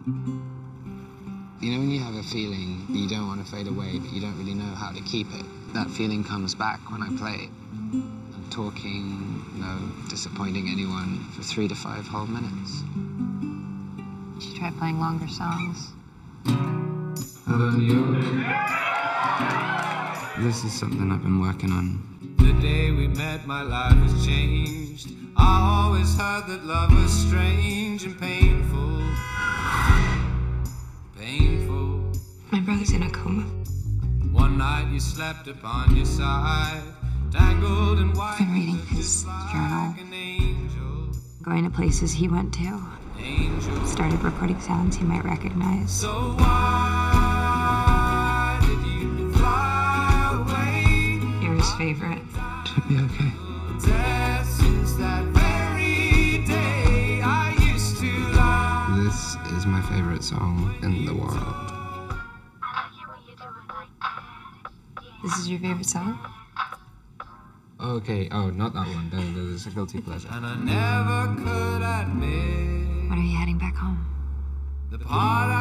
You know when you have a feeling that you don't want to fade away, but you don't really know how to keep it? That feeling comes back when I play. I'm talking, disappointing anyone for 3 to 5 whole minutes. You should try playing longer songs. How about you? This is something I've been working on. The day we met, my life was changed. I always heard that love was strange and painful. Painful. My brother's in a coma. One night you slept upon your side, tangled in white. I've been reading his journal, going to places he went to. Started recording sounds he might recognize. So why did you fly away? You're his favorite. Should be okay. Since that very day I used to lie. This is my favorite song in the world. This is your favorite song? Okay, oh, not that one. There's a guilty pleasure. And I never could admit When are you heading back home? the part